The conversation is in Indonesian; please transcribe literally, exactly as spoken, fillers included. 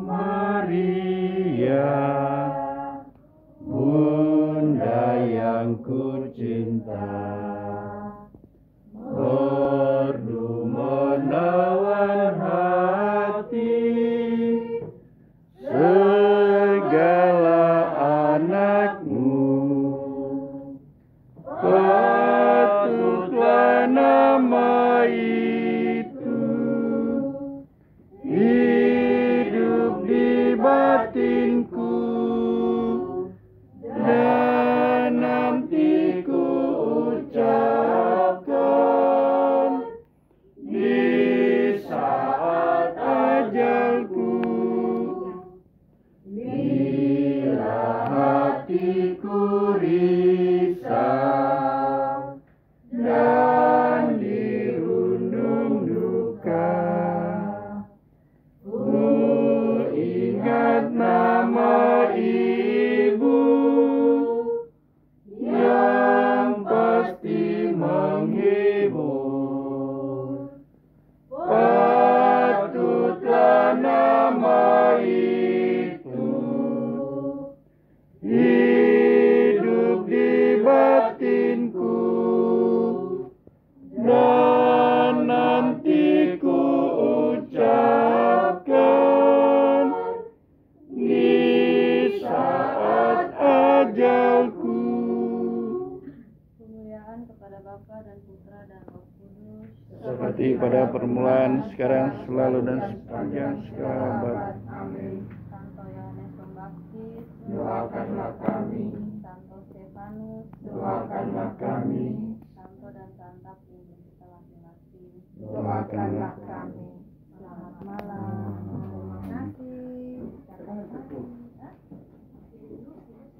Maria, Bunda yang kucinta, merdu menawan hati segala anakmu. Patutlah nama itu hidup di batinku, dan nanti ku ucapkan di saat ajalku. Bila hatiku risau dan dirundung duka, ku ingat nama Ibu yang pasti menghibur. Patutlah nama itu hidup di batinku, dan nanti ku ucapkan di saat ajalku. Kemuliaan kepada Bapa dan Putra dan Roh Kudus, Seperti pada permulaan, sekarang, selalu, dan sepanjang segala abad. Amin. Santo Yohanes Pembaptis, Doakanlah kami. Santo Stefanus, Doakanlah kami. Santo dan Santa Pelindung kita masing-masing. Doakanlah kami.